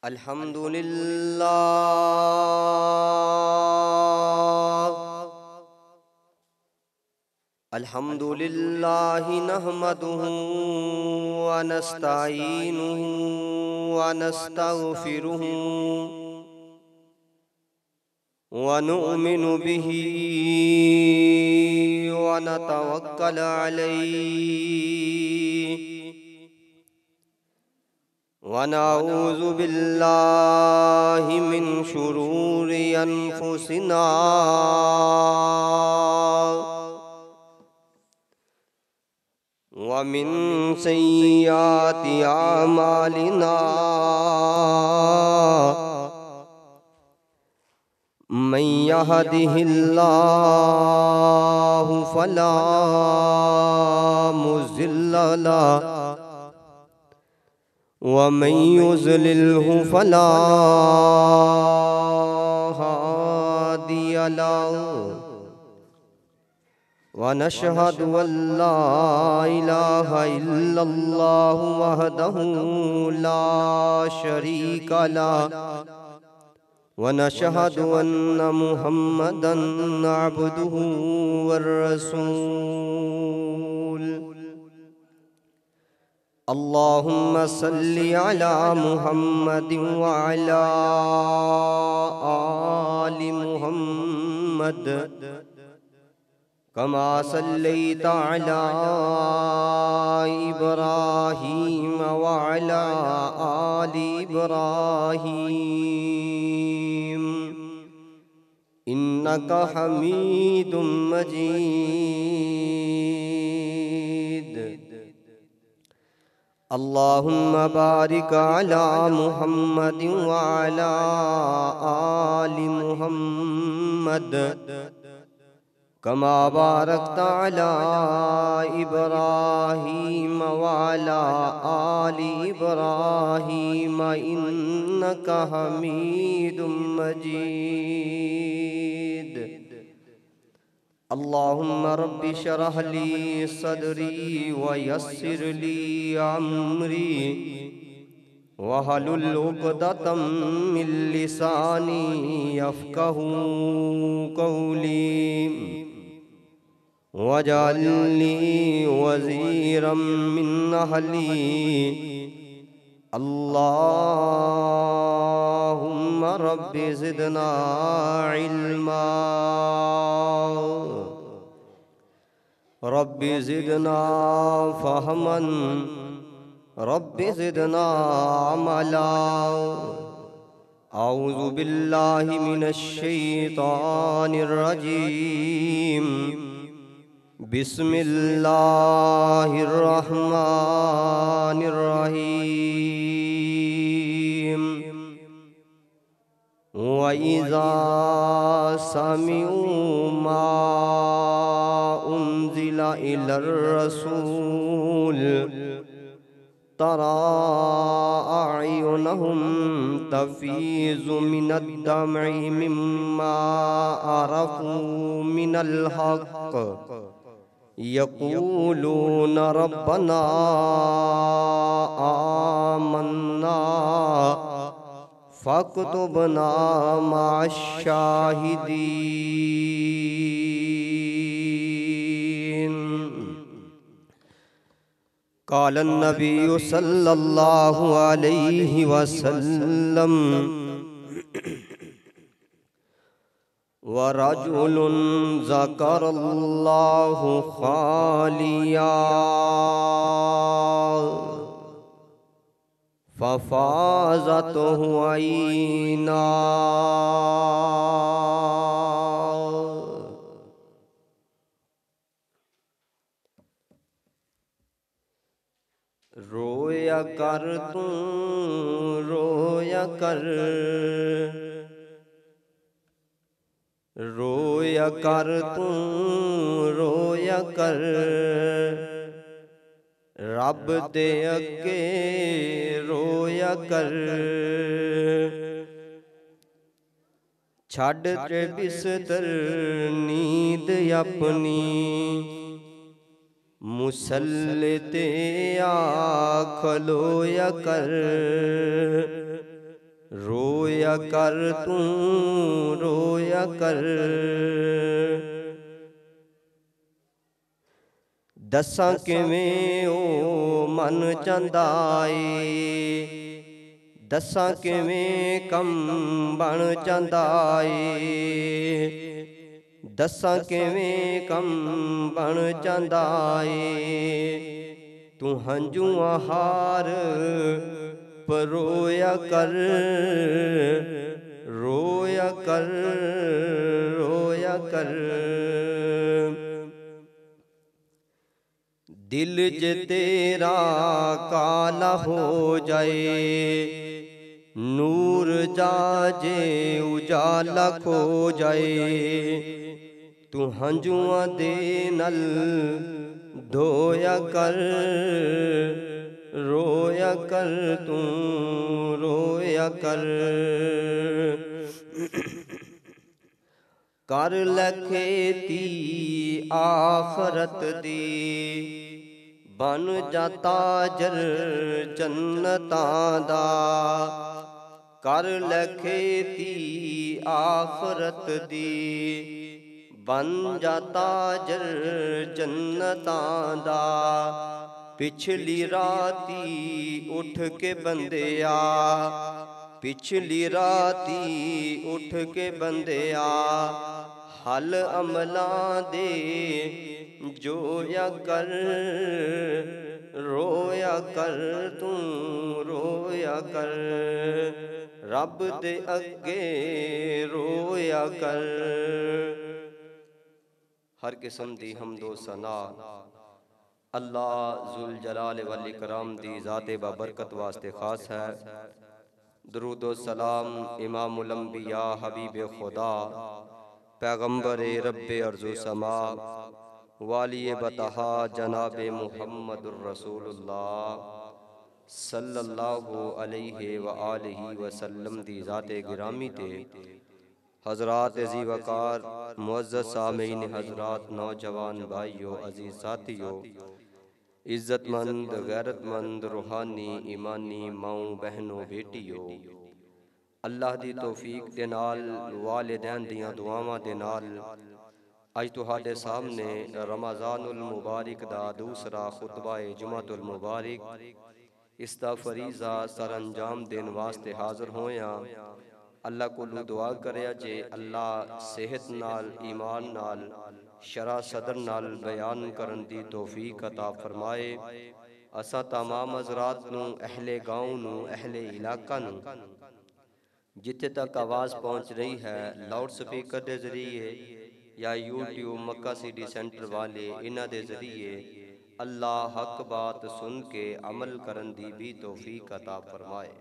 अल्हम्दुलिल्लाह नहमदुहु व नस्तईनुहु व नस्तगफिरुहु व नु'मिनु बिही व नतवक्कलु अलैहि व नऊज़ु बिल्लाहि मिन शुरूरि अनफुसिना व मिन सय्यिआति आमालिना मन यहदिहिल्लाहु फला मुज़िल्ल लहु व मन युज़लिल्हु फला हादिय लहु व नशहदु अल्ला इलाहा इल्लल्लाहु वहदहु ला शरीका लहु व नशहदु अन्न मुहम्मदन अब्दुहु व रसूल। अल्लाहुम्मा सल्लि अला मुहम्मदिन व अला आलि मुहम्मद कमा सल्लैता अला इब्राहीम व अला आलि इब्राहीम इन्नका हमीदुम मजीद। अल्लाहुम्मा बारिक अला मुहम्मदिन व अला आलि मुहम्मद कमा बारकता अला इब्राहीम व अला आलि इब्राहीम इन्नका हमीदुम मजीद। अल्लाहुम्मा रब्बि शरह ली सदरी व यस्सिर ली अमरी वहलुल उक़दतम मिन लिसानी यफ़क़हू क़ौली वजअलनी वज़ीरम मिन अहली। अल्लाहुम्मा रब्बि ज़िदना इल्मा रब्बि ज़िदना फ़हमन रब्बि ज़िदना अमला। औज़ु बिल्लाहि मिनश शैतानिर रजीम। बिस्मिल्लाहिर रहमानिर रहीम। व इज़ा समिअू मा उन्ज़िला इलर रसूल तरा अयुनहुम तफ़ीज़ु मिनद दम'i मिम्मा अरफ़ू मिनल हक़्क़ यक़ूलून रब्बना आमन्ना फ़क्तुबना मअश शाहिदीन। क़ालन नबिय्यु सल्लल्लाहु अलैहि वसल्लम व रजुलुन ज़करल्लाहु ख़ालिया फ़फ़ाज़तहु ऐना। रोया कर तू रोया कर रोया कर तू रोया कर रब दे अगे रोया कर। छड़ ते बिस्तर नींद अपनी मुसल्ले ते आ खलोया कर। रोया कर तू रोया कर। दसां किवें ओ मन चांदा ए, दसां किवें कम बन जांदा ए, दसां किवें कम बन जांदा ए। तू हंझूआं हार परोया कर, रोया कर रोया कर। दिल जे तेरा काला हो जाए, नूर जाजे उजाला खो जाए। तू हंझुआं दे नल धोया कर, रोया कर तू रोया कर। कर लै खेती आखरत दी, बन जा ताजर जन्नतां दा। कर लै खेती आखरत दी, बन जा ताजर जन्नतां दा। पिछली राती उठ के बंदिया, पिछली राती उठ के बंदिया, हल अमलां दे जोया कर, रोया कर तू रोया कर। रब दे अगे रोया कर। हर किस्म दी हम्दो सना अल्लाह जुल जलाल वल इकराम दी ज़ाते बाबरकत वास्ते खास है। दरूदो सलाम इमामुल अंबिया हबीब खुदा पैगम्बर रब्बे अर्ज़ो समा वाली बतहा जनाब मुहम्मदुर रसूलुल्लाह सल्लल्लाहु अलैहि व आलिहि वसल्लम दी ज़ाते गिरामी ते हज़रात अज़ी वकार मुअज़्ज़ज़ सामीन हज़रात नौजवान भाइयों अज़ीज़ साथियों, इज़्ज़तमंद गैरतमंद रूहानी ईमानी माओ बहनों बेटियों, अल्लाह दी तौफीक दे नाल वालिदैन दियां दुआवां दे नाल अज तुहाडे सामने रमज़ानुल मुबारक दा दूसरा खुतबा ए जुमातुल मुबारक इसदा फरीज़ा सर अंजाम देन वास्ते हाज़र होया। अल्लाह कोलू दुआ करया जे अल्लाह सेहत नाल ईमान नाल शरा सदर नाल बयान करन दी तौफीक अता फरमाए। असा तमाम हज़रात नू अहले गाँव नू अहले इलाका नू जिथे तक आवाज़ पहुँच रही है लाउड स्पीकर के जरिए या यूट्यूब मक्का सिटी सेंटर वाले इन्हां दे जरिए अल्लाह हक बात सुन के अमल करन दी भी तौफीक अता फरमाए।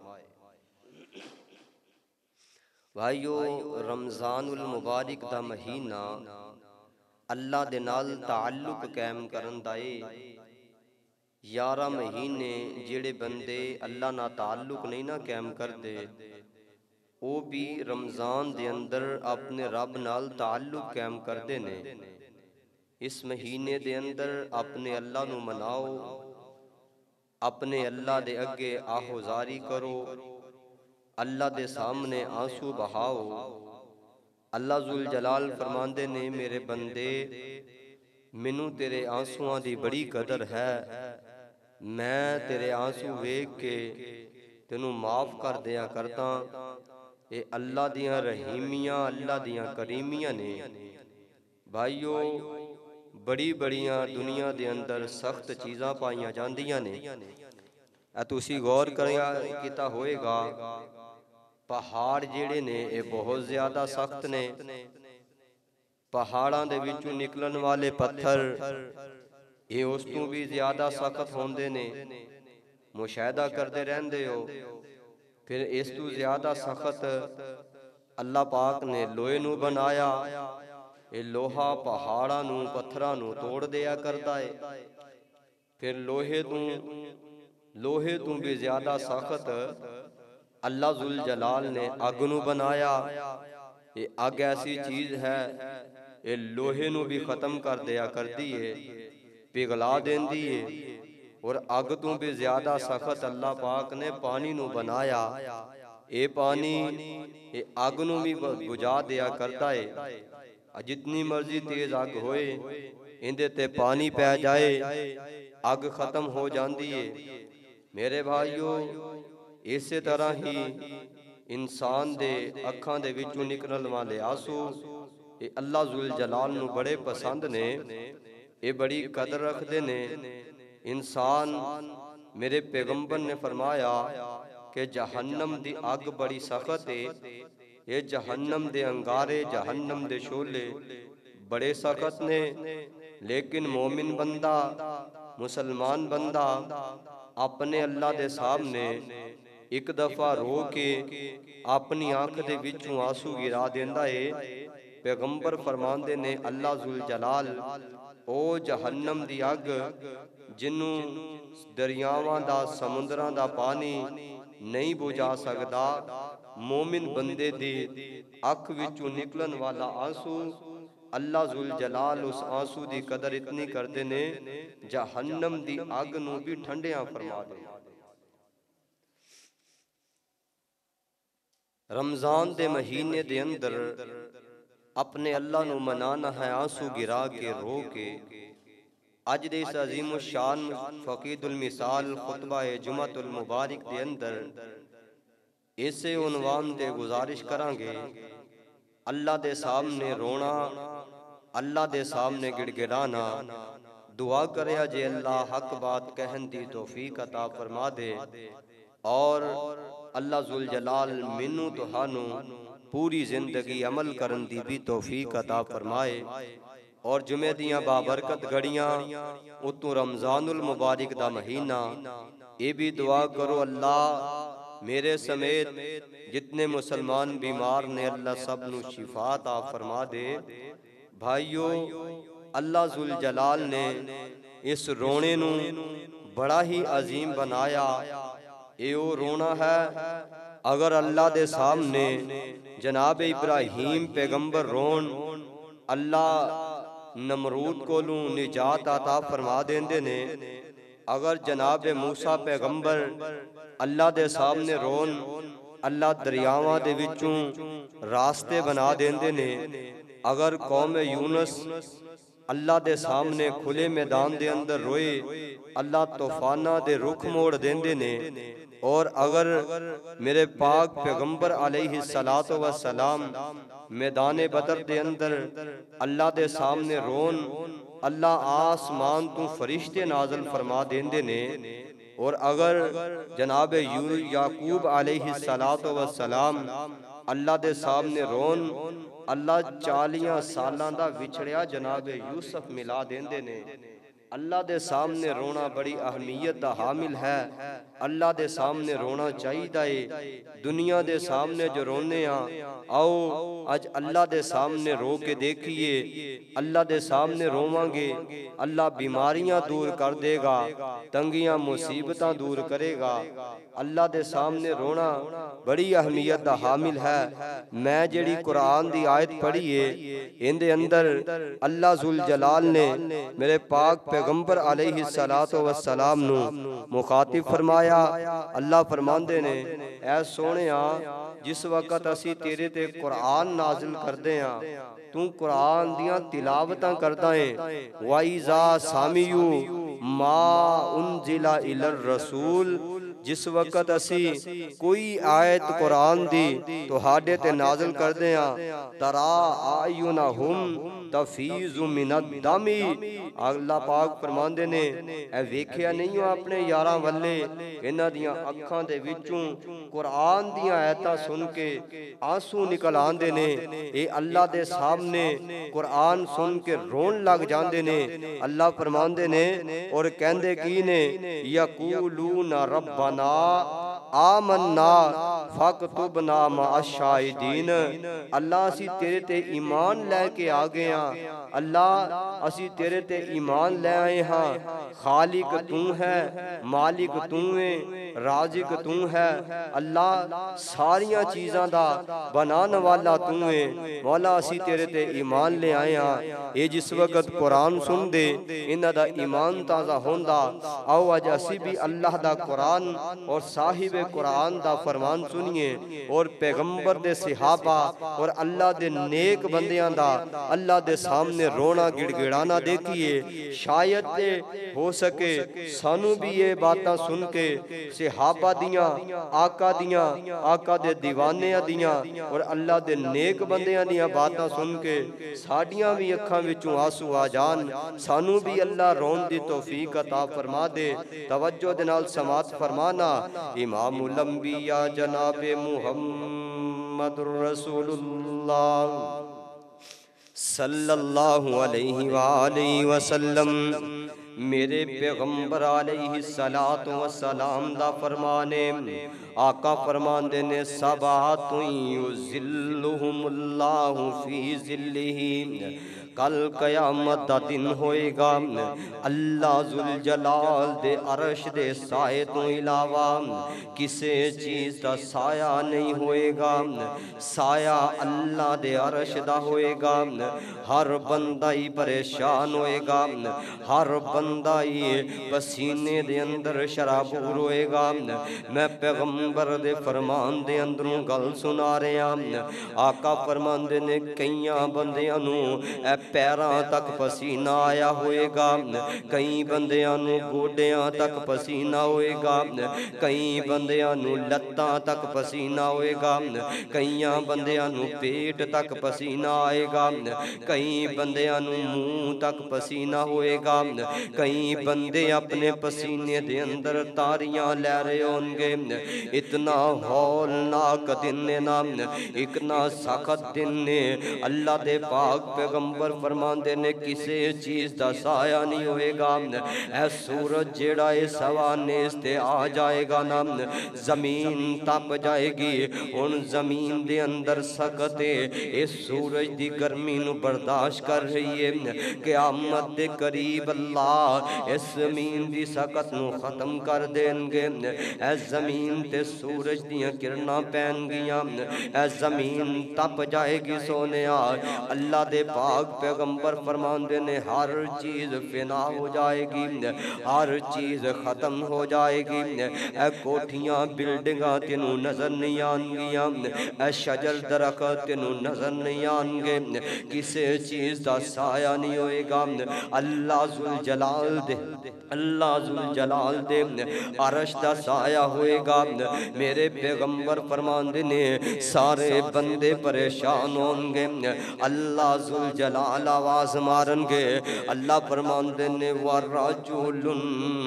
भाइयों, रमज़ानुल मुबारक दा महीना अल्लाह दे नाल ताल्लुक कायम करन दा ए। 11 महीने जेड़े बंदे अल्लाह ना ताल्लुक नहीं ना कायम करदे, वो भी रमज़ान दे अंदर अपने रब नाल ताल्लुक कायम करदे ने। इस महीने दे अंदर अपने अल्लाह नू मनाओ, अपने अल्लाह दे अगे आहोजारी करो, अल्लाह दे सामने आंसू बहाओ। अल्लाह जुल जलाल फरमांदे ने, मेरे बंदे मैनू तेरे आंसुआं दी बड़ी कदर है, मैं तेरे आंसू वेख के तेनू माफ कर दिया करदा। ये अल्लाह दियां रहीमियां अल्लाह दियां करीमियां ने। भाइयों, बड़ी बड़ियां दुनिया दे अंदर सख्त चीज़ां पाईयां जांदियां ने। तुसी गौर किया होएगा, पहाड़ जेड़े ने ये बहुत ज्यादा सख्त ने। पहाड़ां दे विचों निकलन वाले पत्थर ये उस तों भी ज्यादा सख्त होंदे ने। मुशाहदा करते रहंदे हो। फिर इस तू ज्यादा सख्त अल्लाह पाक ने लोहे नू बनाया। ये लोहा पहाड़ां नू पत्थरां नू तोड़ दिया करता है। फिर लोहे तू भी ज्यादा सख्त अल्लाह जुल जलाल ने अग नू बनाया। ये अग ऐसी चीज है, ये लोहे नू भी खत्म कर दिया करती है, पिघला देंदी है। और अग तू भी ज्यादा सख्त अल्लाह पाक ने पानी नू बनाया। ये पानी ये अग नूं भी बुझा दिया करता है। जितनी मर्जी तेज अग होए इंदे ते पानी पै जाए अग खत्म हो जाती है। मेरे भाइयों इस तरह ही इंसान दे अखां दे विचों निकलण वाले आंसू ये अल्लाह जुल जलाल नूं बड़े पसंद ने, ये बड़ी कदर रखते ने। इंसान मेरे पैगंबर ने फरमाया कि जहन्नम दी अग बड़ी सख्त है, ये जहन्नम दे अंगारे जहन्नम दे शोले बड़े सख्त ने। लेकिन मोमिन बंदा मुसलमान बंदा अपने अल्लाह दे सामने एक दफा रो के अपनी आंख दे विचों आंसू गिरा देंदा है। पैगंबर फरमांदे ने अल्लाह जुल जलाल ओ जहन्नम दी अग जिन्नू दरियावां दा समुद्रां दा पानी नहीं बुझा सकदा, मोमिन बंदे दी अख विचों निकलन वाला आंसू अल्लाह जुल जलाल उस आंसू दी कदर इतनी करते ने जहन्नम दी अग नूं भी ठंडिया फरमा दे। रमजान दे महीने दे अंदर अपने अल्लाह नूं मनाना है आंसू गिरा के रो के। अज दे इस अजीम शान फकीदुल मिसाल खुतबा जुमअतुल मुबारक दे अंदर इसे उन्वान ते गुजारिश करांगे, अल्लाह दे सामने रोना, अल्लाह दे सामने गिड़गिड़ाना, दुआ करे जे अल्लाह हक बात कहन दी तौफीक अता फरमा दे और अल्लाह जुल जलाल मैनू तुहानू पूरी जिंदगी अमल करन दी भी तौफीक अता फरमाए। और जुमे दियां बाबरकत घड़ियां उतों रमजानुल मुबारक दा महीना, ये भी दुआ करो अल्लाह मेरे समेत जितने मुसलमान बीमार ने अल्लाह सब नू शिफा अता फरमा दे। भाइयों अल्लाह जुल जलाल ने इस रोने नू बड़ा ही अजीम बनाया। ये वो रोना है अगर अल्लाह दे सामने जनाब इब्राहीम पैगंबर रोन अल्लाह नमरूद कोलू निजात अता फरमा देंदे ने। अगर जनाब मूसा पैगंबर अल्लाह दे सामने रोन अल्लाह दरियावां दे विचों रास्ते बना देंदे ने। अगर कौम यूनुस अल्लाह दे सामने खुले मैदान दे अंदर रोए अल्लाह तूफाना दे रुख मोड़ देंदे ने। और अगर मेरे पाक पैगंबर अलैहिस्सलातो वस्सलाम मैदान बदर दे अंदर अल्लाह दे सामने रोन अल्लाह आसमान तू फरिश्ते नाज़िल फरमा देंदे ने। और अगर जनाब याकूब अलैहिस्सलातो वस्सलाम अल्लाह दे सामने रोन अल्लाह 40 सालां दा विछड़िया जनाब यूसुफ मिला देंदे ने। अल्लाह दे सामने रोना बड़ी अहमियत दा हामिल है। अल्लाह दे सामने रोना चाहिदा है। दुनिया दे सामने जो रोने आओ अज अल्लाह दे सामने रो के देखिए। अल्लाह दे सामने रोवांगे अल्लाह बीमारियां दूर कर देगा, तंगियां मुसीबतां दूर करेगा। अल्लाह दे सामने रोना बड़ी अहमियत दा हामिल है। मैं जेड़ी कुरान दी आयत पढ़ी है इंदे अंदर अल्लाह जुल जलाल ने मेरे पाक पैगंबर अलैहिस्सलातो वस्सलाम नू मुखातिब फरमाया। अल्लाह फरमांदे ने ऐ सोहणिया जिस वक्त असी तेरे ते कुरान नाजिल करदे हां तू कुरान दियां तिलावतां करदा है। वाइजा सामियू मा उनजिला इलर रसूल जिस वक्त असी कोई आयत कुरान दी तुहाडे ते नाजिल करदे हां तरा आयुनहुम तफीज़ु मिनद दमी। अल्लाह पाक फरमांदे ने ऐ वेखिया नहीं हो अपने यारां वल्ले इन्हां दियां अखां दे विचों कुरान दियां आयतां सुन के आंसू निकल आंदे ने। ये अल्लाह दे सामने कुरान सुन के रोन लग जांदे ने। अल्लाह फरमांदे ने और कहंदे की ने यकूलूना रब्बना आमन्ना फकतुबना मअश-शाहिदीन। अल्लाह असी तेरे ते ईमान लैके आ गए हां। अल्लाह असी तेरे ते ईमान ले आए हां। खालिक तू है, मालिक तू है, राजिक तू है। अल्लाह सारिया चीज़ां दा बनाने वाला तू है। मौला असी तेरे ते ईमान ले आए हाँ। ये जिस वक्त कुरान सुन दे इन्हां दा ईमान ताज़ा होंदा। आओ अज असी भी अल्लाह दा कुरान और साहिब कुरान दा फरमान सुनिए और पैगंबर दे सहाबा और अल्लाह दे नेक बंदियां दा अल्लाह दे सामने रोना गिड़गिड़ाना देखिए। शायद हो सके सानू भी ये बातां सुन के सहाबा दियां आका दियां आका दे दीवाने दियां और अल्लाह दे नेक बंदियां दियां बातां सुन के साडियां भी अखां विचों आंसू आ जान। सानू भी अल्लाह रोन दी तौफीक अता फरमा दे। तवज्जो दे नाल समात फरमाना। इमामुल अंबिया जनाबे मुहम्मदुर रसूलुल्लाह सल्लल्लाहु अलैहि वसल्लम मेरे पैगंबर अलैहि सलातो व सलाम दा फरमाने। आका फरमांदे ने सबातु युज़िल्लुहुमुल्लाहु फी ज़िल्लिही। कल कयामत दा दिन होएगा। अल्लाह जुल जलाल दे अरश दे साए तो इलावा किसे चीज दा साया नहीं होएगा। साया अल्लाह दे अरश दा होएगा। हर बंदा ही परेशान होएगा। हर बंदा ही पसीने दे अंदर शराबूर होएगा। मैं पैगंबर दे फरमान दे अंदरों गल सुना रहा। आका फरमांदे ने कईयां बंदियां नू पैरां तक पसीना आया होएगा। कई बंदियां नू गोडियां तक पसीना होएगा। कई बंदियां नू लत्तां तक पसीना होएगा। कईयां बंदियां नू पेट तक पसीना आएगा। कई बंदियां नू मुंह तक पसीना होएगा। कई बंदे अपने पसीने दे अंदर तारियां लै रहे होंगे। इतना हौलनाक दिन ने ना, इतना सख्त दिन ने। अल्लाह दे पाक पैगंबर फरमांदे ने किसी चीज दा साया नहीं होएगा। ऐ सूरज जेड़ा ए सवानेस ते आ जाएगा ना, जमीन तप जाएगी। हुण जमीन दे अंदर सख्त है, इस सूरज दी गर्मी नू बर्दाश्त कर रही है। क़यामत दे करीब अल्लाह इस जमीन दी सख्त नू खत्म कर देंगे। ऐ जमीन ते सूरज दियां किरणां पैणगियां। ऐ जमीन तप जाएगी सोनिया। अल्लाह दे पाक पैगंबर फरमांदे ने हर चीज फिना हो जाएगी। हर चीज खत्म हो जाएगी। ऐ कोठियां बिल्डिंगां तेनू नजर नहीं आनगियां। ऐ शजर दरख्त तेनू नजर नहीं आनगे। किसी चीज दा साया नहीं होएगा। अल्लाह जुल जलाल दे अल्लाह जुल जलाल दे अरश दा साया होएगा। मेरे पैगंबर फरमांदे ने सारे बंदे परेशान होंगे। अल्लाह जुल जलाल आवाज मारनगे। अल्लाह फरमांदे ने वराजुलुन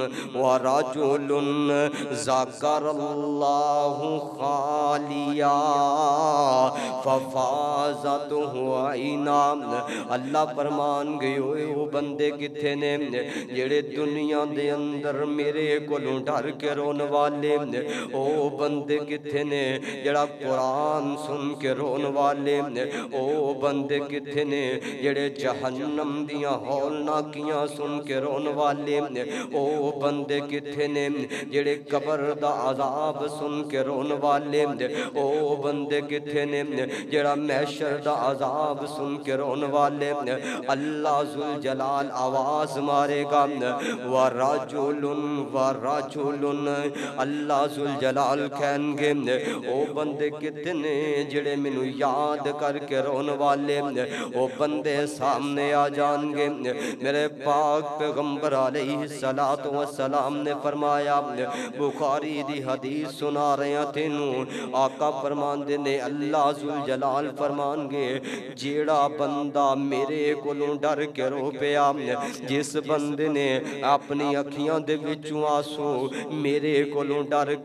ज़करल्लाहु खालिया फफाज़तहु ऐना। अल्लाह फरमान गए ओ बंदे किथे ने जेड़े दुनिया दे अंदर मेरे कोलों डर के रोन वाले। ओ बंदे किथे ने जेड़ा कुरान सुन के रोन वाले। ओ बंदे किथे ने जेड़े जहन्नम दियां हौलनाकियां सुन के रोन वाले। ओ बंदे किथे ने जेड़े कब्र दा अजाब सुन के रोन वाले। ओ बंदे किथे ने जेड़ा महशर दा अजाब सुन के रोन वाले। अल्लाह जुल जलाल आवाज मारेगा वराजुलुन। अल्लाह जुल जलाल कहनगे ओ बंदे कितने जेड़े मैनू याद करके रोन वाले। ओ बंदे सामने आ जाएंगे। मेरे पाक पैगंबर अलैहि सलातो व सलाम ने फरमाया, बुखारी दी हदीस सुना रहे तेनू। आका फरमांदे ने अल्लाह जुल जलाल फरमानगे जेड़ा बंदा मेरे कोलों डर के रो पिया, जिस बंदे ने अपनी अखियां दे विचों आंसू मेरे कोलों डर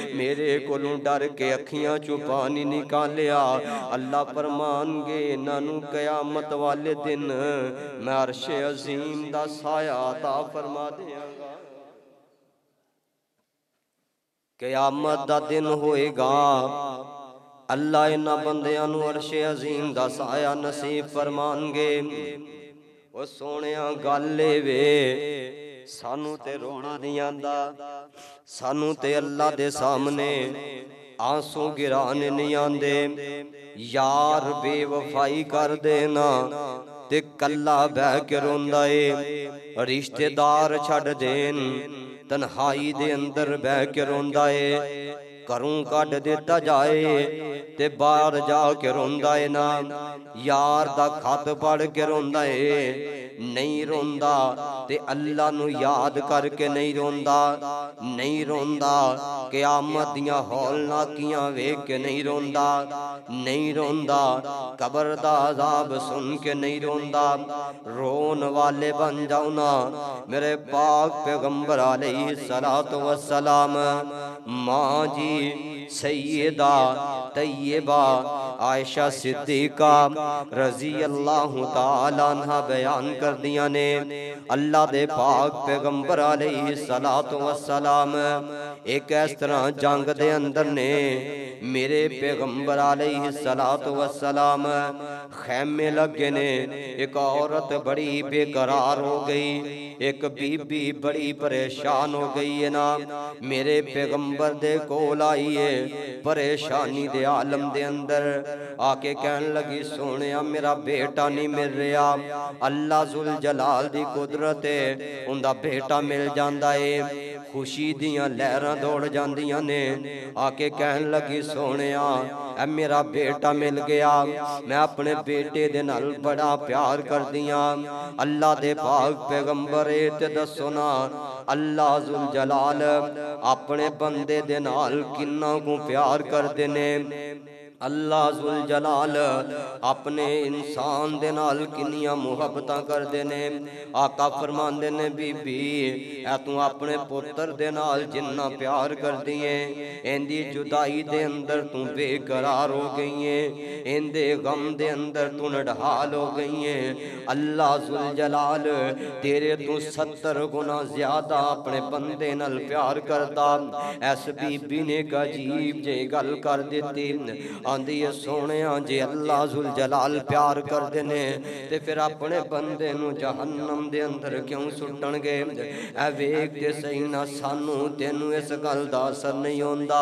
के अखियां चों पानी निकालिया, अल्लाह फरमानगे इन्हां क़यामत वाले दिन मैं अर्शे अजीम दा साया अता फरमा देंगा। क़यामत दा दिन होएगा। अल्लाह इन्हां बंदियां नूं अर्शे अजीम दा साया नसीब फरमानगे। ओ सोहणिया गल वे सानू ते रोना नहीं आंदा, सानू ते अल्लाह दे सामने आंसू गिराने नहीं आंदे। यार बेवफाई कर देना ते कल्ला बह के रोंदा ए, रिश्तेदार छड़ देन तन्हाई दे अंदर बह के रोंदा ए, घरों कढ दिता जाए ते बाहर जाके रोंदा है ना। यार दा खत पढ़ के रोंदा है, नहीं रोंदा ते अल्लाह नू याद करके नहीं रोंदा, नहीं रोंदा क़यामत दियां हौलनाकियां वेख के नहीं रोंदा, नहीं रोंदा कब्र दा अज़ाब सुन के नहीं रोंदा। रोन वाले बन जाओ ना मेरे पाक पैगंबर अलैहिस्सलातु वस्सलाम। माँ जी सैयदा तैयबा आयशा सिद्दीका रजी अल्लाह तआला अन्हा बयान कर दिया ने, अल्लाह दे पाक पैगंबर अलैहिस्सलातु वस्सलाम एक इस तरह जंग दे अंदर ने मेरे पैगंबर अलैहिस्सलातु वस्सलाम खैमे लगे ने। एक औरत बड़ी बेकरार हो गई, एक बीबी बड़ी परेशान हो गई है ना। मेरे पैगंबर दे कोल आई है परेशानी दे आलम दे अंदर, आके कहन लगी सोने मेरा बेटा नहीं मिल रहा। अल्लाह जुल जलाल दी कुदरत है, उनका बेटा मिल जाता है। खुशी दियां लहरां दौड़ जांदियां ने, आके कहन लगी सोने मेरा बेटा मिल गया, मैं अपने बेटे दे नाल बड़ा प्यार कर दिया। अल्लाह दे पाक पैगंबर ते दसो ना अल्लाह जुल जलाल अपने बंदे दे नाल किन्ना को प्यार करदे ने। अल्लाह जुल जलाल अपने इंसान दे नाल किन्नियां मुहब्बतां करदे ने। आका फरमांदे ने बीबी ऐ तू अपने पुत्र दे नाल जिन्ना प्यार करदी है, इंदी जुदाई दे अंदर तू बेकरार हो गई है, इंदे गम दे अंदर तू नडहाल हो गई है। अल्लाह जुल जलाल तेरे तू 70 गुना ज्यादा अपने बंदे नाल प्यार करदा। ऐस बीबी ने एक अजीब जे गल कर दिती, आंदी है सोने जे अल्लाह जुल जलाल प्यार करदे ने ते फिर अपने बंदे नू जहन्नम दे अंदर क्यों सुट्टणगे। ऐ वेख ते सही ना सानू तेनू इस गल दा असर नहीं होंदा,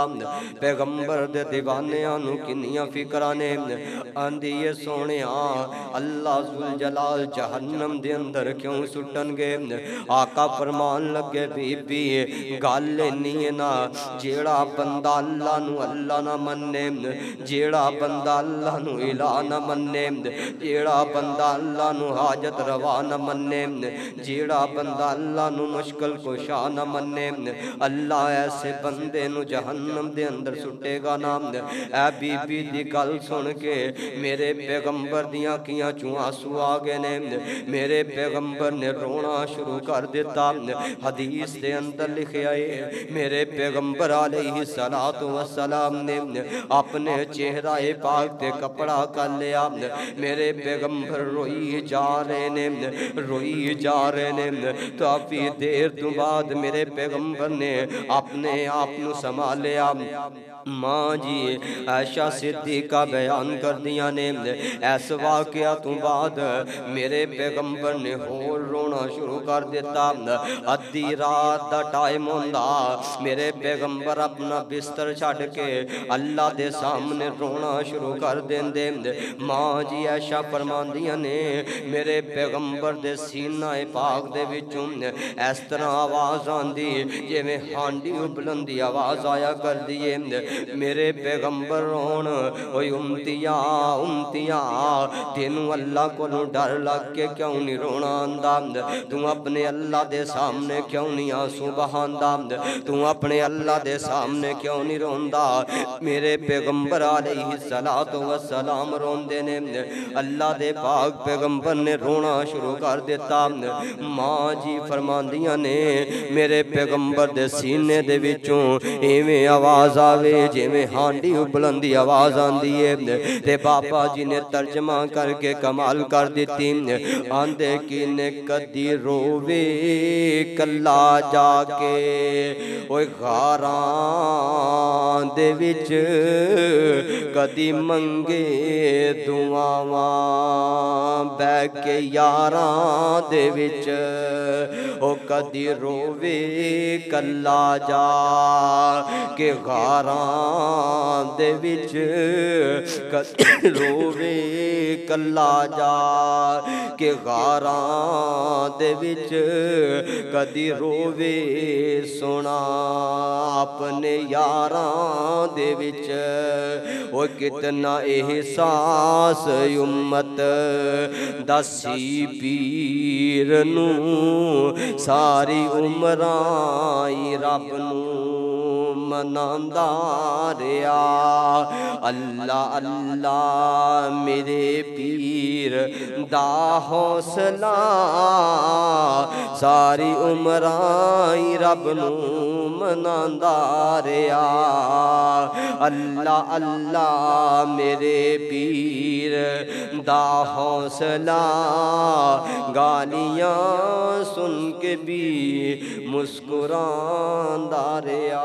पैगंबर दे दीवानियां नू किन्नियां फिक्रां ने। आंदी है सोने अल्लाह जुल जलाल जहन्नम दे अंदर क्यों सुट्टणगे। आका फरमान लगे बीबी गल इन्नी है ना, जेड़ा बंदा अल्लाह नू अल्लाह ना मन्ने, जेड़ा बंदा अल्लाह नू इला न मन्ने, जेड़ा बंदा अल्लाह नू हाजत रवा न मन्ने, जेड़ा बंदा अल्लाह नू मुश्किल कुशा न मन्ने, अल्लाह ऐसे बंदे नू जहन्नम दे अंदर सुटेगा ना। ऐ बीबी दी गल सुन के मेरे पैगंबर दियां अखियां चों आंसू आ गए ने। मेरे पैगंबर ने रोना शुरू कर दिता। हदीस दे अंदर लिखा है मेरे पैगंबर अलैहिस्सलातु वस्सलाम ने अपने चेहरा पाक ते कपड़ा कर लिया। मेरे पैगंबर रोई जा रहे ने, रोई जा रहे ने। काफी देर तो बाद मेरे पैगंबर ने अपने आप नू संभालिया। माँ जी आयशा सिद्दीका बयान कर दिया ने इस वाकया तो बाद मेरे पैगंबर ने होर रोना शुरू कर दिता। अद्धी रात दा टाइम होंदा मेरे पैगंबर अपना बिस्तर छड़ के अल्लाह दे सामने रोना शुरू कर देंदे। माँ जी आयशा फरमांदियां ने मेरे पैगंबर दे सीना पाक दे विचों इस तरह आवाज आंदी जिवें हांडी उबलंदी आवाज आया कर दिए। मेरे पैगंबर रोन ओए उम्मतिया उम्मतिया तेनू अल्लाह को डर लग के क्यों नहीं रोना आंदा, तू अपने अल्लाह दे सामने क्यों नहीं आंसू बहांदा, तू अपने अल्लाह दे सामने क्यों नहीं रोंदा। मेरे पैगंबर अलैहिस्सलातु वस्सलाम रोंदे ने। अल्लाह दे पाक पैगंबर ने रोना शुरू कर दिता। माँ जी फरमांदियां ने मेरे पैगंबर दे सीने दे विचों इवें आवाज आवे जिवें हांडी उबलन दी आवाज आंदी है। ते बाबा जी ने तर्जमा करके कमाल कर दिती। आंदे कि ने कदी रोवे कल्ला जाके ओए गारां दे विच कदी मंगे दुआवां बह के यारां दे विच ओ कदी रोवे कल्ला जा के गारां दे विच कदी रोवे कल्ला जा के गारां दे विच कदी रोवे सोना अपने यारां दे विच ओ कितना एहसास उम्मत दसी पीर नू सारी उमरां रब नू मनांदा रिया अल्लाह अल्लाह मेरे पीर दा हौसला सारी उमरां रब नू मनांदा रिया अल्लाह अल्लाह मेरे पीर दा हौसला गालियां सुन के भी मुस्कुरांदा रिया।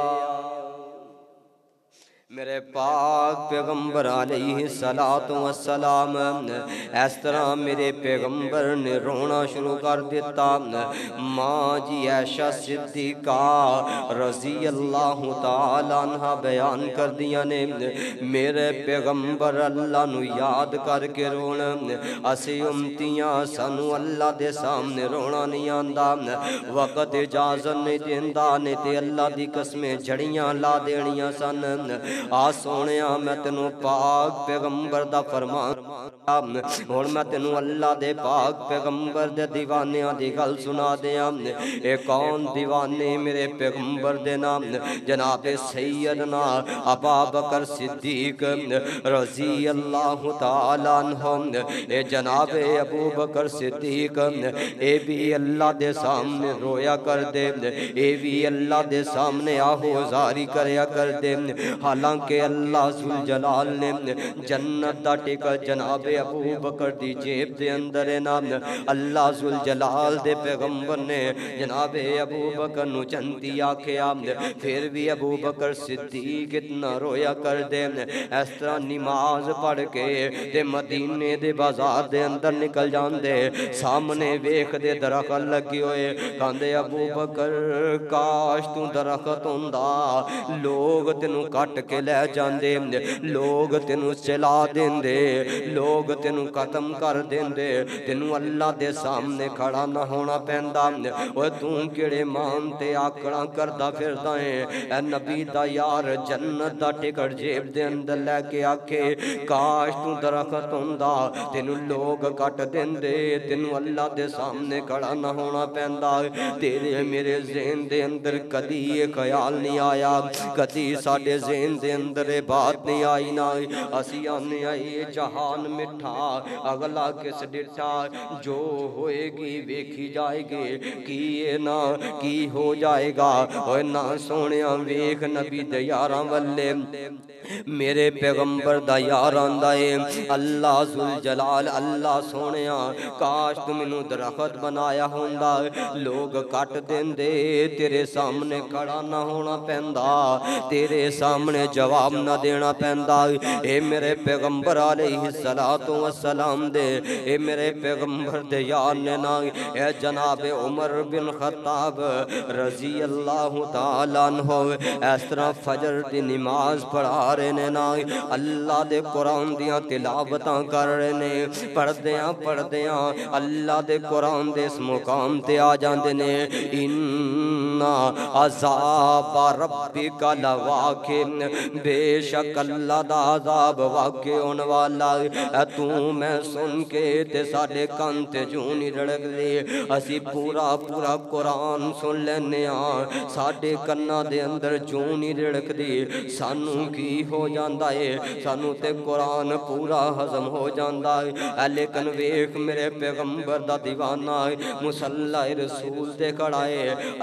मेरे पाक पैगंबर अलैहिस्सलातु वस्सलाम इस तरह मेरे पैगंबर ने रोना शुरू कर दिता। माँ जी ऐशा सिद्दीका रज़ी अल्लाह तआला अन्हा बयान कर दिया ने मेरे पैगंबर अल्लाह नू याद करके रोन असी उम्मतियां सानू अल्लाह दे सामने रोना नहीं आंदा वक़्त इजाजत नहीं देंदा ने ते अल्लाह दी कसमें जड़ियां ला देनियां सन। आ सोने मैं तेनों पाक पैगंबर दा फरमान हुण मैं तेनों अल्लाह दे पाक पैगंबर दे दीवानियां दी गल सुना दियां। ए कौन दीवाने मेरे पैगंबर दे नाम जनाबे सैयदना अबू बकर सिद्दीक रज़ी अल्लाह तआला अन्हु ए जनाबे अबू बकर सिद्दीक ए भी अल्लाह दे सामने रोया कर दे ए भी अल्लाह दे सामने आहोजारी करया कर दे। हालांकि अल्लाह जुल जलाल ने जन्नत दा टिकट जनाबे अबू बकर दी जेब दे अंदर है ना अल्लाह जुल जलाल दे पैगंबर ने जनाबे अबू बकर नु जन्नती आखिया फिर भी अबू बकर सिद्दीक इतना रोया कर दे। इस तरह नमाज पढ़ के ते मदीने दे बाजार दे अंदर निकल जांदे सामने वेख दे दरख्त लगे होए कहंदे अबू बकर काश तू दरख्त हुंदा लोग तेनू कट के लै जांदे लोग तेनू चला देंदे लोग तेनू खत्म कर देंदे तेनू अल्लाह दे सामने खड़ा ना होना पैंदा ओए तू किहड़े मान ते आकड़ा करदा फिरदा है ए नबी दा यार जन्नत दा टिकट जेब दे अंदर लैके आखे काश तू दरख्त हुंदा तेनू लोग कट देंदे तेनू अल्लाह दे सामने खड़ा ना होना पैंदा। तेरे मेरे ज़हन दे अंदर कदी ये ख्याल नहीं आया कदी साडे ज़हन दे अंदर ये बात नहीं आई ना असी आने आई जहान मिठा अगला किस डिठा जो होएगी वेखी जाएगी की ये ना की हो जाएगा और ना सोने वेख नबी दे यारां वल्ले मेरे पैगंबर दा यार आंदा है अल्लाह जुल जलाल अल्लाह सोने काश तू मैनू दरख्त बनाया होंदा लोग कट देंदे तेरे सामने खड़ा ना होना पैंदा तेरे सामने जवाब ना देना पैंदा। ए मेरे पैगंबर अलैहिस्सलातु वस्सलाम दे ए मेरे पैगंबर दे यार ने ना ए जनाबे उमर बिन खत्ताब रज़ी अल्लाह तआला अन्हु इस तरह फजर दी नमाज पढ़ा रहे ने ना अल्लाह दे कुरान दियां तिलावतां कर रहे ने पढ़दियां अल्लाह दे कुरान दे इस मुकाम ते आ जांदे ने इन्ना अज़ाब रब्बिका लवाक़ि बेशक अल्लाह दा अज़ाब वाक़े होने वाला तू मैं सुन के ते साडे कान ते जूं नहीं रड़कदे असी पूरा पूरा कुरान सुन लैने आ साडे कन्नां दे अंदर जूं नहीं रड़कदी सानू की हो जांदा है सानू ते कुरान पूरा हजम हो जांदा है लेकिन वेख मेरे पैगंबर दा दीवाना मुसल्ला रसूल ते खड़ा है अल्लाह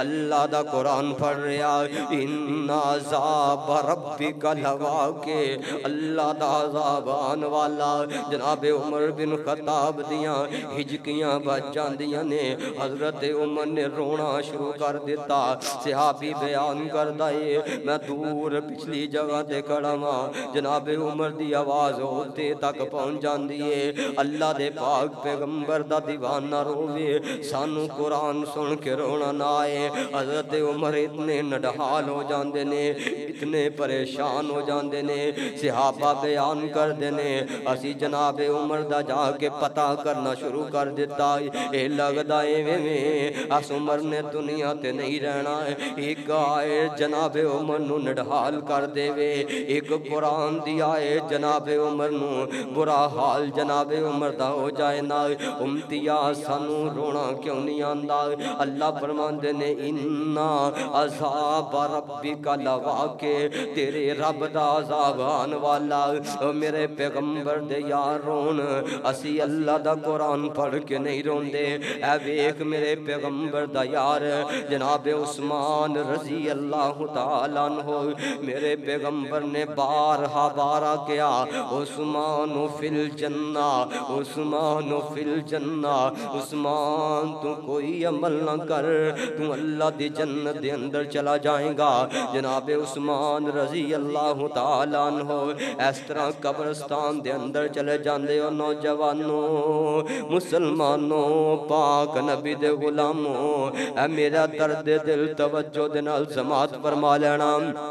दा कुरान पढ़ रहा, इन्ना अज़ाब रब्बिका लवाक़ि, अल्लाह दा अज़ाब आन वाला। जनाबे उमर बिन खत्ताब दियां हिजकियां बज जांदियां ने। हजरत उमर ने रोना शुरू कर दिता। सहाबी बयान करदा है, मैं दूर पिछली जगह ते खड़ा वां, जनाबे उमर दी आवाज़ उत्ते तक पहुंच जांदी है। अल्लाह दे पाक पैगंबर दा दीवाना रोवे, सानू कुरान सुन के रोना ना आए। हजरत उमर इतने नडहाल हो जाते ने, इतने परेशान हो जाते ने। सहाबा बयान करते ने, असी जनाबे उमर दा जाके पता करना शुरू कर दिता। ये लगता है अस उमर ने दुनिया ते नहीं रहना। एक आए जनाबे उमर नू नडहाल कर देवे, एक कुरान दी आए जनाबे उमर नू बुरा हाल जनाबे उमर दा हो जाए ना। उम्मतिया सानू रोना क्यों नहीं आंदा? अल्लाह फरमांदे ने, इन्ना अज़ाब रब्बिका लवाक़ि, तेरे रब दा अज़ाब आन वाला। मेरे पैगंबर दे यार रोन, असी अल्लाह दा कुरान पढ़ के नहीं रोंदे। ऐ वेख मेरे पैगंबर दा यार जनाबे उस्मान रज़ी अल्लाह तआला अन्हु, मेरे पैगंबर ने बारहा बारा किया, उस्मान फिल जन्ना, उस्मान फिल जन्ना। उस्मान तू कोई अमल ना कर, तू अल्लाह दी जन्नत दे अंदर चला जाएगा। जनाबे उस्मान रज़ी अल्लाह तआला अन्हु इस तरह कब्रिस्तान दे अंदर चले जाते हो। नौजवानों मुसलमानों पाक नबी दे गुलामों, ऐ मेरा दर्द दिल तवज्जो दे नाल समात फरमा लेना।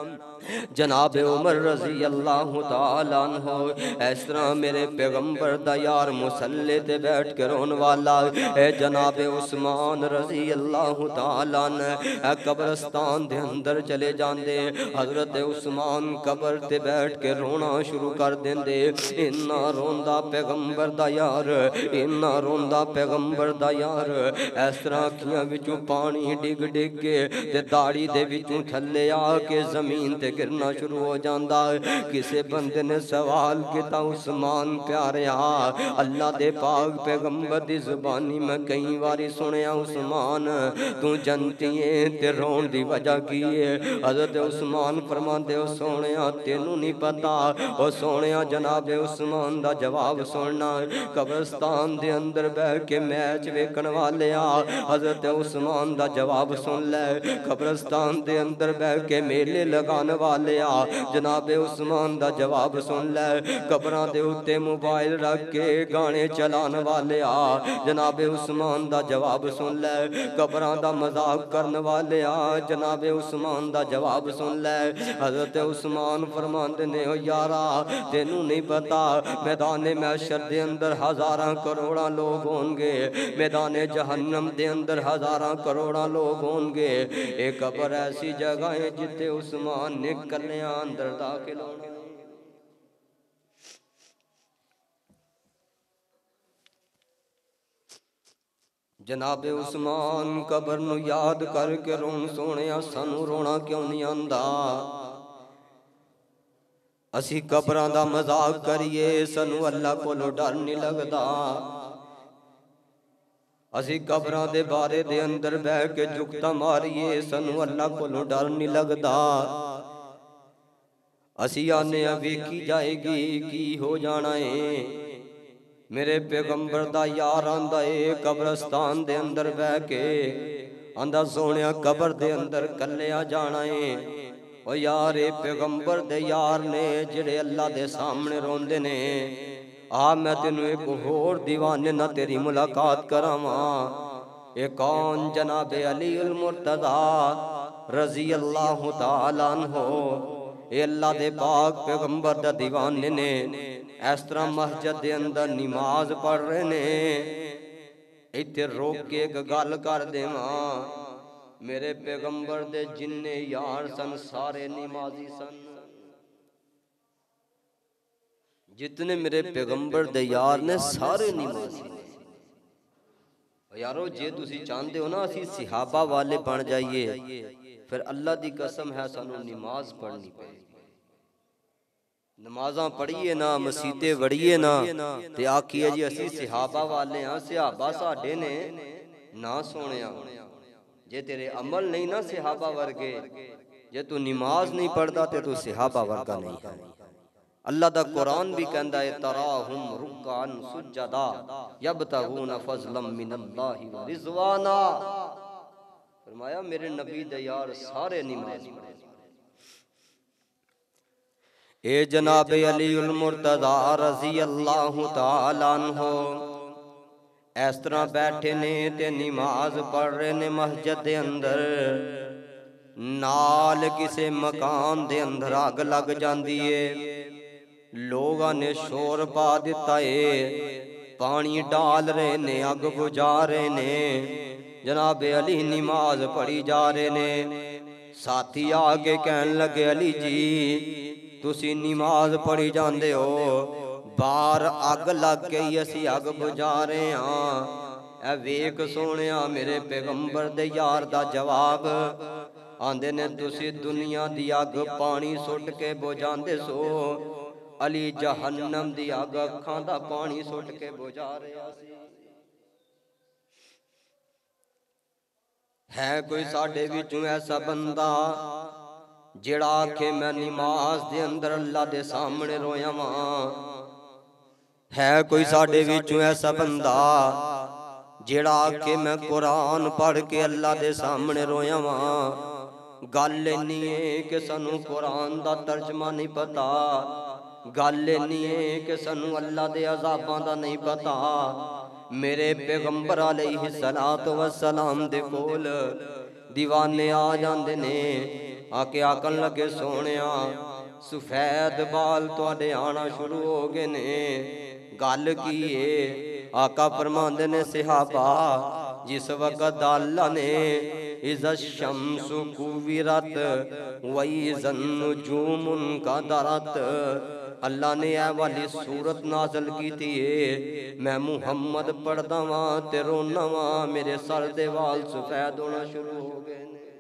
जनाबे उमर रज़ी अल्लाह तआला अन्हु इस तरह मेरे पैगंबर दा यार मुसल्ले ते बैठ के रोन वाला है। जनाबे उस्मान रज़ी अल्लाह तआला अन्हु कब्रिस्तान दे अंदर चले जाते। हजरत उस्मान कब्र ते बैठ के रोना शुरू कर देंदे। इन्ना रोंदा पैगंबर दा यार, इन्ना रोंदा पैगंबर दा यार। इस तरह अखियां विचों पानी डिग डिग के ते दाढ़ी दे विचों थल्ले आके जमीन ते गिरना शुरू हो जाता। किसी बंदे ने सवाल किया, उस्मान प्यारिया, अल्लाह दे पाक पैगंबर दी जुबानी मैं कई बारी सुनिया, उस्मान तू जनती है ते रोन दी वजह की है? हजरत उस्मान फरमांदे, हो सोनिया तेनू नहीं पता। ओ सोनिया जनाबे उस्मान दा जवाब सुनना। कब्रिस्तान दे अंदर बैठ के मैच वेखण वाले हजरत उस्मान दा जवाब सुन ले। कब्रिस्तान दे अंदर बैठ के मेले लगाने वाले जनाबे उस्मान दा जवाब सुन ले। कब्रां दे उत्ते मोबाइल रख के गाने चलाने वाले जनाबे उस्मान दा जवाब सुन ले। कब्रां दा मजाक करने वाले जनाबे उस्मान दा जवाब सुन ले। हजरत उस्मान फरमांदे ने, ओ यारा तेनू नहीं पता, मैदाने महशर दे अंदर हजारां करोड़ां लोग होंगे, मैदाने जहन्नम दे अंदर हजारां करोड़ां लोग होंगे। एक कब्र ऐसी जगह है जिथे उस्मान ने कन्या अंदर दाखिल होना। जनाबे उस्मान कब्र नू याद करके रोन सोने, सानू रोना क्यों नहीं आंदा? असी कब्रां दा मजाक करिए, सानू अल्लाह कोलों डर नहीं लगदा। असी कब्रां दे बारे दे अंदर बैठ के जुगता मारिए, सानू अल्लाह कोलों डर नहीं लगदा। असी आने वेखी जाएगी की हो जाना है। मेरे पैगंबर दा यार आंदा है कब्रिस्तान दे अंदर बह के, आंदा सोनिया कब्र दे अंदर कल्लिया जाना है। ओ यार ए पैगंबर दे यार ने जेड़े अल्लाह दे सामने रोंदे ने। मैं तेनू एक होर दीवाने ना तेरी मुलाकात करावां। ए कौन? जनाबे अली उल मुर्तज़ा रज़ी अल्लाह तआला अन्हु। ए अल्लाह दे पाक पैगंबर दा दीवाने ने। इस तरह मस्जिद दे अंदर नमाज पढ़ रहे ने। इत्थे रोक के एक गल कर देवां, मेरे पैगंबर दे जिन्ने यार सन सारे नमाजी सन। जितने मेरे पैगंबर दे यार ने सारे नमाजी। यारो जे तुसी चाहते हो ना असी सहाबा वाले बन जाइए, फिर अल्लाह दी कसम है सानू नमाज पढ़नी पड़ेगी। नमाज़ां पढ़िए ना, मसीते वड़िए ना, ते आखिए जी असी सहाबा वाले हाँ। सहाबा साडे ने ना सोनिया, जे तेरे अमल नहीं ना सिहाबा वर्गे, जे तू नमाज नहीं पढ़ता तो तू सिहाबा वर्गा नहीं है। अल्लाह दा कुरान भी कहता है तराहुम रुक्कान सुज्जदा यबतगून फज़लन मिनल्लाहि व रिज़वाना। फरमाया मेरे नबी दे यार सारे नमाज पढ़े। ए जनाब अलीउल मुर्तज़ा रज़ी अल्लाहु तआला अन्हु इस तरह बैठे ने ते नमाज पढ़ रहे ने मस्जिद दे अंदर, नाल किसे मकान दे अंदर अग लग जाती है। लोगों ने शोर पा दिता है, पानी डाल रहे ने, अग बुझा रहे ने। जनाब अली नमाज पढ़ी जा रहे ने। साथी आके कहन लगे अली जी तुसी नमाज पढ़ी जाते हो, बाहर अग लग गई असी अग बुझा रहे हाँ। ए वेख सोने मेरे पैगंबर दे यार दा जवाब आंदे ने तुसी दुनिया दी अग पानी सुट के बुझाते सो, अली जहन्नम दी अग अखां दा पानी सुट के बुझा रहा सी। है कोई साडे विचों ऐसा बंदा जेड़ा आखे मैं नमाज दे अंदर अल्लाह दे सामने रोया वां? है कोई साडे विचों ऐसा बंदा जेड़ा आखे मैं कुरान पढ़ के अल्लाह दे सामने रोया वां? गल इन्नी है कि सानू कुरान दा तर्जमा नहीं पता, गल इन्नी है कि सानू अल्लाह दे अज़ाबां दा नहीं पता। मेरे पैगंबर अलैहिस्सलातु वस्सलाम दे कोल दीवाने आ जांदे ने, आके आकन लगे सोनिया सफेद बाल तुहाडे आना शुरू हो गए ने, गल की है? आका फरमांदे ने सिहाबा जिस वक़्त अल्लाह ने इज़ा शम्सु कुविरत व इज़न नुजूमुन कदरत, अल्लाह ने यह वाली सूरत नाज़िल की थी। मैं मुहम्मद पढ़दा वां ते रोना वां, मेरे सर दे वाल सफेद होना शुरू हो गए।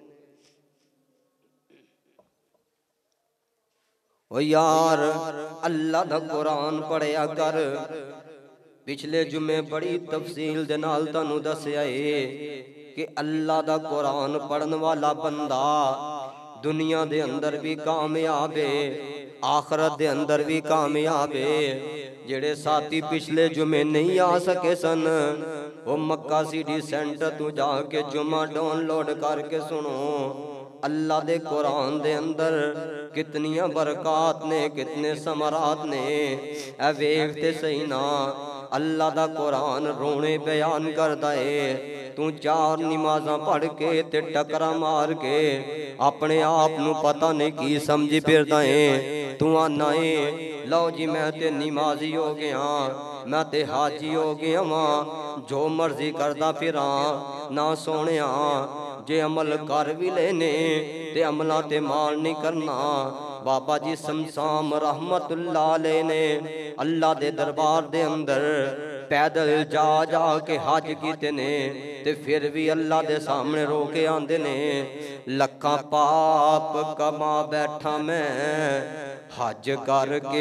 ओ यार अल्लाह दा कुरान पढ़िया कर। पिछले जुमे बड़ी तफसील दे नाल तानू दस्या है कि अल्लाह दा कुरान पढ़न वाला बंदा दुनिया दे अंदर भी कामयाब है, आखरत दे अंदर भी कामयाब है। जेड़े साथी पिछले जुमे नहीं आ सके सन, वो मक्का सिटी सेंटर तू जाके जुमा डाउनलोड करके सुनो। अल्लाह दे कुरान दे अंदर कितनियां बरकात ने, कितने समरात ने। ऐ वेखते सही ना, अल्लाह दा कुरान रोने बयान करदा है। तू चार नमाज़ां पढ़ के ते टकरा मार के अपने आप नू पता नहीं की समझी फिरदा है। तू आना है लो जी मैं ते नमाजी हो गया, मैं ते हाजी हो गया वां, जो मर्जी करदा फिरा ना सोनिया। जे अमल कर भी लेने ते अमला ते माल नहीं करना। बाबा जी समसाम रहमतुल्लाह अलैह ने अल्लाह दे दरबार दे अंदर पैदल जा जा के हज कीते ने, ते फिर भी अल्लाह दे सामने रो के आंदे ने लखा पाप कमा बैठा मैं हज करके,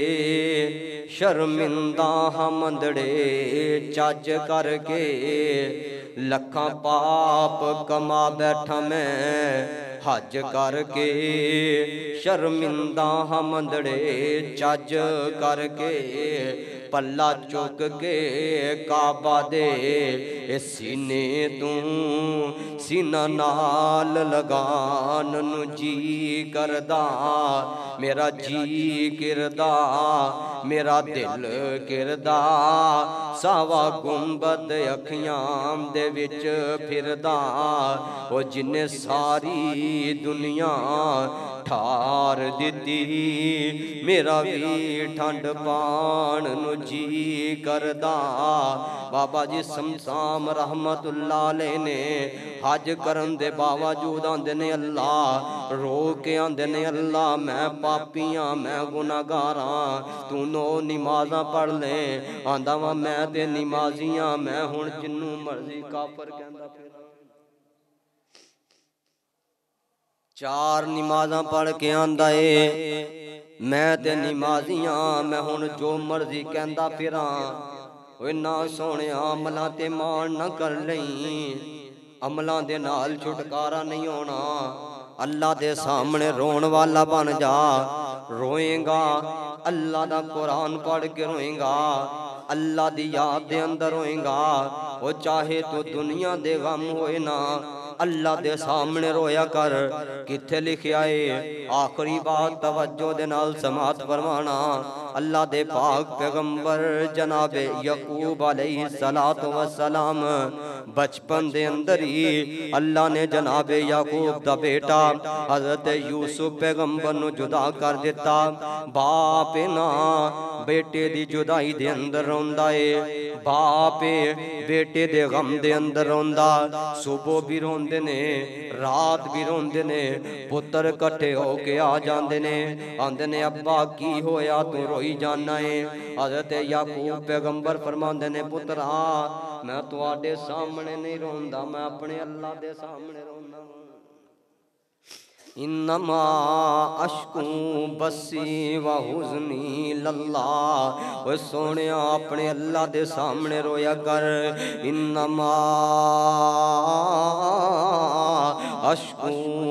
शर्मिंदा हमंदड़े चज करके। लखा पाप कमा बैठा मैं हज करके, शर्मिंदा हमंदड़े चज करके। पल्ला चुक के काबा दे सीने तू सीना नाल लगान नू जी करदा, मेरा जी किरदा मेरा दिल किरदा। सावा गुंबद अखियां दे विच फिरदा, ओ जिन्ने सारी दुनिया ठार दिती, मेरा भी ठंड पान नू जी करदा। बाबा जी समसाम रहमतुल्लाह अलैह ने हज करन दे बावजूद आंदे ने अल्लाह रो के आंदे ने अल्लाह मैं पापियां मैं गुनाहगारां, तू नो नमाज़ां पढ़ ले। आंदा वा मैं ते नमाजियां, मैं हुण जिन्नू मर्जी काफर कहंदा फिरां। चार नमाज़ां पढ़ के आंदा है मैं ते नमाजियां, मैं हुण जो मर्जी कहंदा फिरां। ओए ना सोहणिया अमलां ते मान ना कर लई, अमलों दे नाल छुटकारा नहीं होना। अल्लाह दे सामने रोन वाला बन जा, रोएगा अल्लाह दा कुरान पढ़ के रोएगा, अल्लाह दी याद दे अंदर रोएगा। वो चाहे तो दुनिया दे गम होए ना, अल्लाह दे सामने रोया कर। किथे लिखिया है, आखिरी बात तवज्जो दे नाल समात फरमाना। अल्लाह दे पाक पैगंबर जनाबे यकूब अलैहि सलातो वस्सलाम बचपन दे अंदर ही अल्लाह ने जनाबे याकूब दा बेटा हजरत यूसुफ पैगंबर नु जुदा कर दिता। बाप ना बेटे दी जुदाई दे अंदर रोंदा है, बाप बेटे दे गम दे अंदर रोंदा। सुबह भी रोंदे ने, रात भी रोंदे ने, पुत्र कट्ठे होके आ जांदे ने, आंदे ने अब्बा की होया तू रोई जाना है। हजरत याकूब पैगंबर फरमांदे ने, पुत्रा मैं तुहाडे सामने नहीं रोंदा, मैं अपने अल्लाह दे सामने रोंदा। इन्नमा अश्कू बसी व हुज़नी लल्लाह। ओ सोनिया अपने अल्लाह दे सामने रोया कर। इन्नमा अश्कू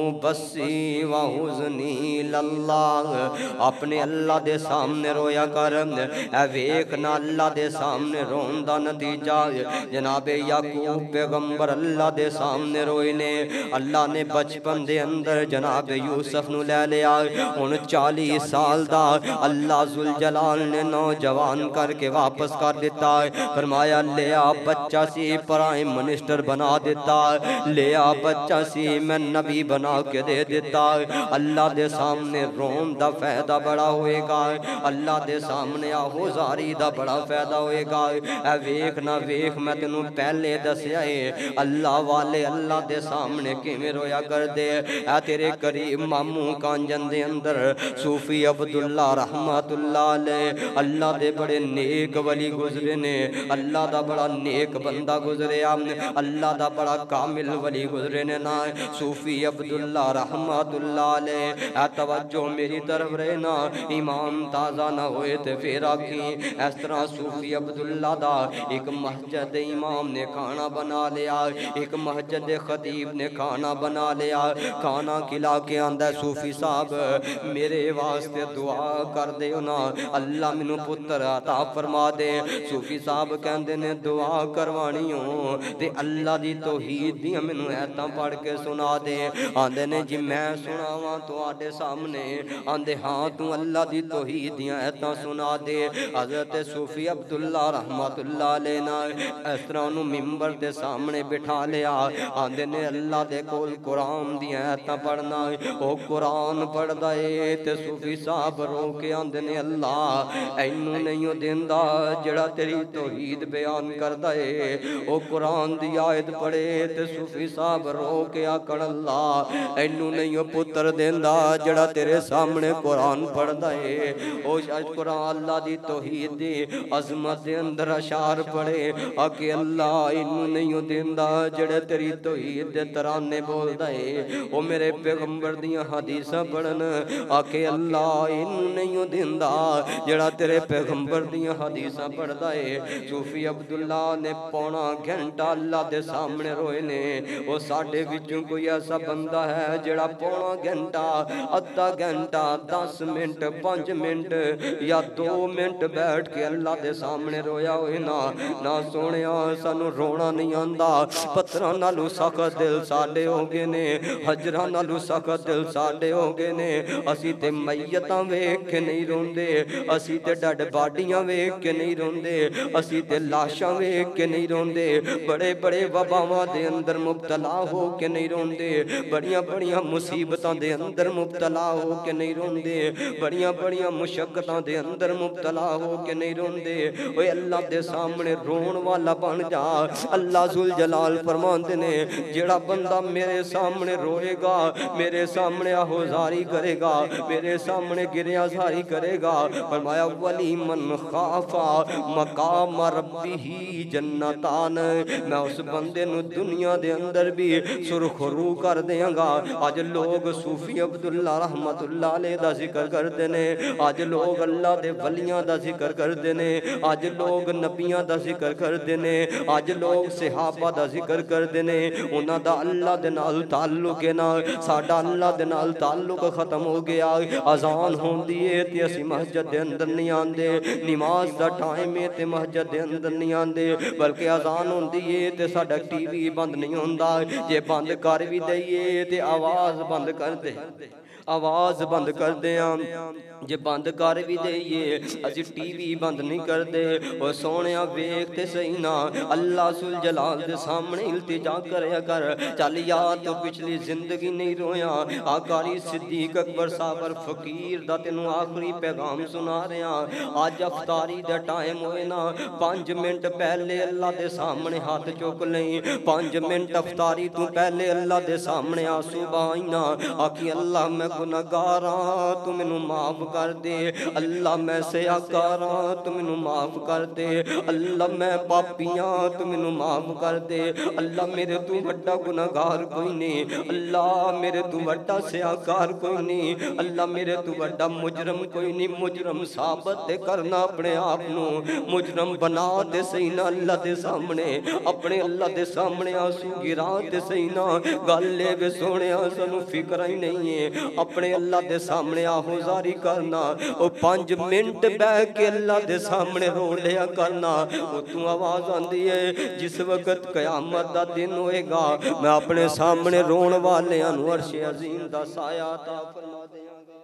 बसी व हुज़नी लल्लाह, अपने अल्लाह दे सामने रोया कर। ऐ वेख ना अल्लाह दे सामने रोन दा नतीजा। जनाबे याकूब पैगंबर अल्लाह दे सामने रोए ने। अल्लाह ने बचपन दे अंदर जनाब यूसुफ नु ले लिया। हुण 40 साल दा अल्लाह जुल जलाल ने नौजवान करके वापस कर दिता। फरमाया लिया बच्चा सी प्राइम मिनिस्टर बना दिता, लिया बच्चा सी मैं नबी बना के दे दिता। अल्लाह दे सामने रोन दा फायदा बड़ा होएगा, अल्लाह दे सामने आहोजारी दा बड़ा फायदा होएगा। ऐ वेख ना वेख मैं तेनू पहले दसिया है, अल्लाह वाले अल्लाह दे सामने किवें रोया कर दे। ऐ तेरे करीब मामू कांजन दे अंदर सूफी अब्दुल्ला रहमतुल्लाह अलैह अल्लाह दे बड़े नेक वली गुजरे ने, अल्लाह दा बड़ा नेक बंदा गुजरिया, अल्लाह दा बड़ा कामिल वली गुजरे ने ना सूफी अब्दुल्ला रहमतुल्लाह अलैह। ऐ तवज्जो मेरी तरफ रहे ना, ईमान ताज़ा ना होए ते फिर आखी। इस तरह सूफी अब्दुल्ला दा एक मस्जिद इमाम ने खाना बना लिया, एक मस्जिद खतीब ने खाना बना लिया। खाना खिला के आंदा सूफी साहब मेरे वास्ते दुआ कर दे ना, अल्लाह मैनू पुत्र अता फरमा दे। सूफी साहब कहंदे ने दुआ करवानी हो ते अल्लाह दी तौहीद दी मैनू ऐतां पढ़ के सुना दे। आंदे ने जी मैं सुनावां तुहाडे सामने, आंदे हाँ तू अल्लाह दी तौहीद दी ऐतां सुना दे। हजरत सूफी अब्दुल्ला रहमतुल्लाह अलैह ना इस तरह उन्होंने मिंबर के सामने बिठा लिया। आंदे ने अल्लाह दे कोल कुरान दी ऐतां पढ़ना, ओ कुरान पढ़दा है ते सूफी साहब रो के आंदे ने अल्लाह ऐनू नहीं देंदा जेड़ा तेरी तौहीद बयान करदा है। ओ कुरान दी आयत पढ़े ते सूफी साहब रो के आकड़ अल्लाह ऐनू नहीं पुत्र देंदा जेड़ा तेरे सामने कुरान पढ़दा है। ओ शायद कुरान अल्लाह दी तौहीद दी अजमत दे अंदर अशार पढ़े आके अल्लाह ऐनू नहीं देंदा जेड़ा तेरी तौहीद दे तराने बोलदा है। ओ मेरे पैगंबर दियां हदीसां पढ़न आके अल्लाह इनू नहीं दिंदा जेड़ा तेरे पैगंबर दियां हदीसां पढ़दा है। सूफी अब्दुल्ला ने पौना घंटा अल्लाह दे सामने रोए ने। ओ साडे विचों कोई ऐसा बंदा है जेड़ा पौना घंटा, अद्धा घंटा, 10 मिनट, 5 मिनट या 2 मिनट बैठ के अल्लाह दे सामने रोया होए ना। ना सोनिया सानू रोना नहीं आंदा, पत्थरां नालों सख्त दिल साडे हो गए ने, हजरां नालों सख्त दिल साडे हो गए ने। असी ते मैयतां वेख के नहीं रोंदे, असी ते डड बाडियां वेख के नहीं रोंदे, असी ते लाशां वेख के नहीं रोंदे। बड़े बड़े वबावां दे अंदर मुब्तला हो के नहीं रोंदे, बड़ियां बड़ियां मुसीबतां दे अंदर मुब्तला हो के नहीं रोंदे, बड़ियां बड़ियां मुशक्कतां दे अंदर मुब्तला हो के नहीं रोंदे। ओए अल्लाह दे सामने रोन वाला बन जा। अल्लाह जुल जलाल फरमांदे ने जेड़ा बंदा मेरे सामने रोएगा, मेरे सामने आहोजारी करेगा, मेरे सामने गिरियाजारी करेगा, फरमाया वली मन खाफा मकाम रब्बिही जन्नतान। मैं उस बंदे नु दुनिया दे अंदर भी सुरख गुरु कर देंगा। अज लोग सूफी अब्दुल्ला रहमतुल्लाह अलैह दा जिक्र करते ने, अज लोग अल्लाह दे वलियां दा जिक्र करते ने, अज लोग नबियां दा जिक्र करते ने, अज लोग सहाबा दा जिक्र करते ने। उन्हां दा अल्लाह दे नाल ताल्लुक है ना, साडा अल्लाह दे नाल ताल्लुक खत्म हो गया। अजान होंदी है ते असीं मस्जिद दे अंदर नहीं आंदे, नमाज दा टाइम है ते मस्जिद दे अंदर नहीं आंदे, बल्कि अजान होंदी है ते साडा टीवी बंद नहीं होंदा। जे बंद कर भी दईए ते आवाज बंद कर दे, आवाज बंद कर दे। जे बंद कर भी दईए असीं टीवी बंद नहीं करते। ओ सोहणिया वेख ते सही ना, अल्लाह सुल जलाल दे सामने इल्तिजा करया कर। चल यार तो पिछली जिंदगी नहीं रोया। आकारी सिद्दीक अकबर साबर फकीर दा तेनू आखिरी पैगाम सुना रहा। अज अफतारी दा टाइम होए ना, 5 मिनट पहले अल्लाह दे सामने हाथ चुक लई। 5 मिनट अफतारी तू पहले अल्लाह दे सामने आंसू बहाई ना, आखी अल्लाह मैं गुनाहगार हां तू मैनू माफ कर दे। अल्लाह मैं सियाकार हां तू मैनू माफ कर दे। अल्लाह मैं पापी हां तू मैनू माफ कर दे। अल्लाह मेरे तू वड्डा गुनाहगार कोई नहीं, अल्लाह मेरे तू वड्डा सियाकार कोई नहीं, अल्लाह मेरे तू वड्डा मुजरम कोई नहीं। मुजरम साबित ते करना अपने आप नू, मुजरम बना ते सही ना अल्लाह दे सामने, अपने अल्लाह दे सामने आंसू गिरा ते सही ना। गल ले वे सोहणिया सानू फिक्र ही नहीं है, अपने अल्लाह दे सामने आहोजारी करना। ओ 5 मिनट बह के अल्लाह दे सामने रो लिया करना। तू आवाज आंदी है जिस वक्त कयामत दा दिन होएगा, मैं अपने सामने रोण वालियां नू अर्श अजीम दा साया अता फरमा देंगा।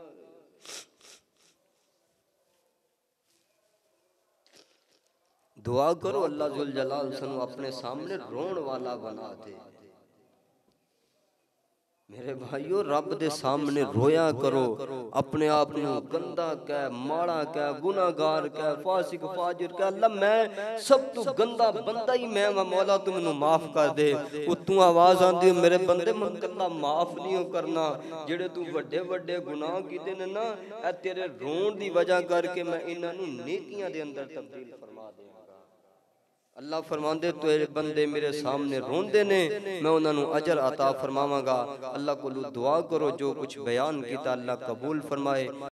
दुआ करो अल्लाह जुल जलाल सानू अपने सामने रोण वाला बना दे। मेरे भाइयों रब दे सामने रोया करो, अपने आप नू गंदा कह, माड़ा कह, गुनाहगार कह, फासिक फाजिर कह, अल्लाह मैं सब तू गंदा बंदा ही मैं वा मौला तू मैनू माफ कर दे। उतों आवाज आंदी मेरे बंदे मैं कल्ला माफ नहीं करना, जेड़े तू वड्डे वड्डे गुनाह कीते ने ना, ए तेरे रोण दी वजह करके मैं इन्हां नू नेकियां दे अंदर तब्दील फरमा देंगा। अल्लाह फरमांदे तेरे बंदे मेरे सामने रोंदे ने, मैं उन्हां नू अजर अता फरमावांगा। अल्लाह को दुआ करो जो कुछ बयान किया अल्लाह कबूल फरमाए।